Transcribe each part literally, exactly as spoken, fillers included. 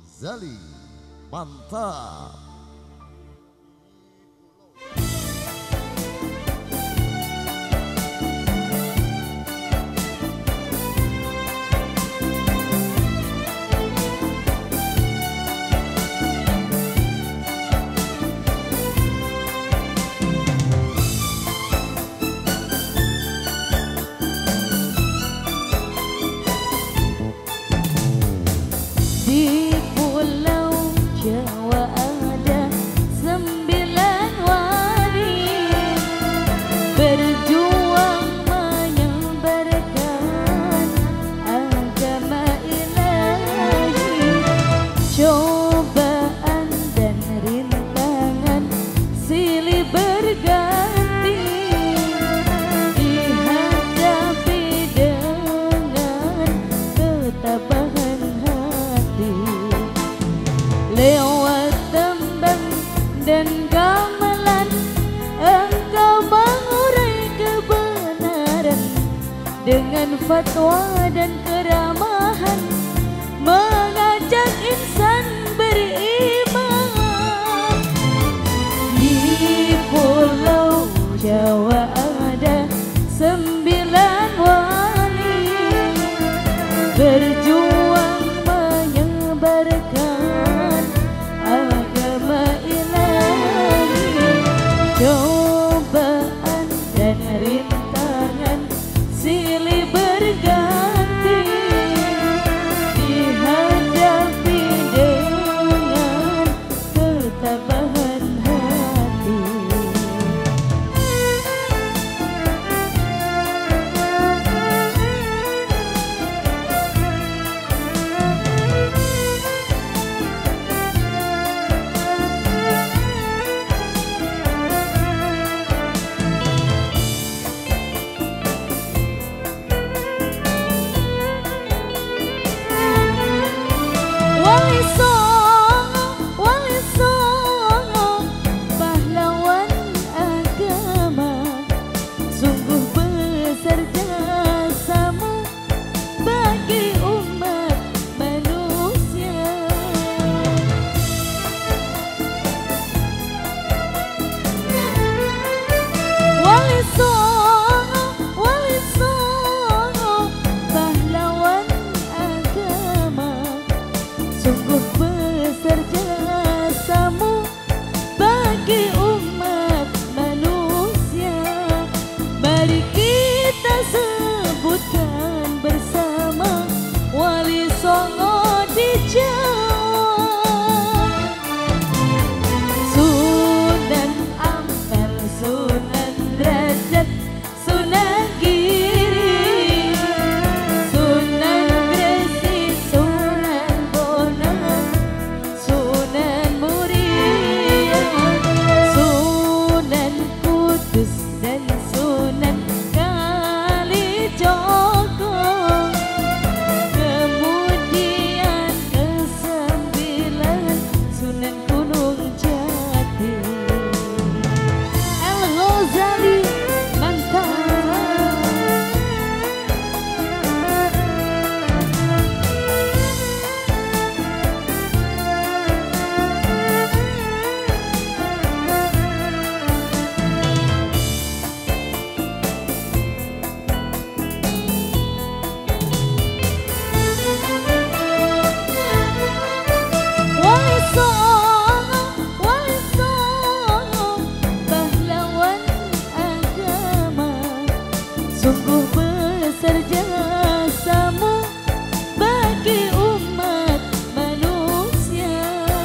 Zali, mantap. Di Pulau Jawa ada sembilan wali berjuang menyebarkan agama ilahi. Cobaan dan rintangan silih berganti dihadapi dengan ketabahan hati. Lewat tembang dan gamelan engkau mengurai kebenaran, dengan fatwa dan keramahan mengajak insan beriman. Di Pulau Jawa ada sembilan wali berjuang menyebarkan agama ilahi. Cobaan dan rintangan silih berganti dihadapi dengan ketabahan hati. Wali Songo, Wali Songo, pahlawan agama, sungguh besar jasamu bagi umat manusia. Wali Songo, Wali Songo, pahlawan agama, sungguh besar jasamu bagi umat manusia. Mari kita sebutkan bersama Wali Songo di Jawa. Sunan Ampel, Sunan Derajat, Sunan Giri, Sunan Gresi, Sunan Bonang, Sunan Muria, Sunan Kudus dan Sunan Kalijogo. Kemudian kesembilan Sunan Gunung Jati. El Ghazali, mantap. Wali Songo, Wali Songo, pahlawan agama, sungguh besar jasamu bagi umat manusia.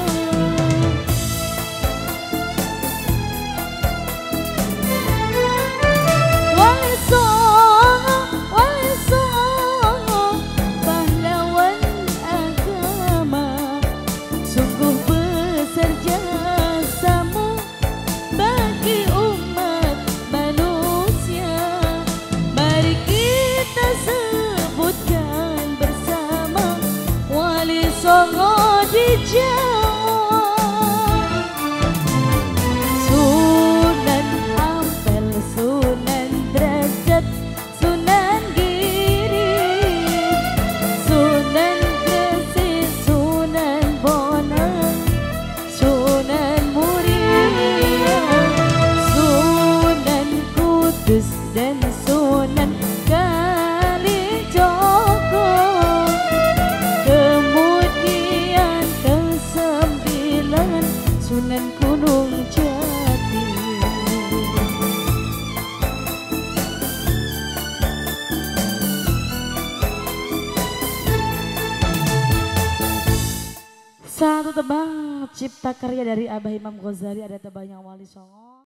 Wali Songo, Wali Songo, pahlawan agama, sungguh besar jasamu bagi umat manusia. Mari kita sebutkan bersama Wali Songo di Jawa. Sunan Ampel, Sunan Derajat, Sunan Giri, Sunan Gresi, Sunan Bonang, Kudus dan Sunan Kalijogo. Kemudian kesembilan Sunan Gunung Jati. Satu tebang cipta karya dari Abah Imam Ghazali, ada tebang yang Wali Songo.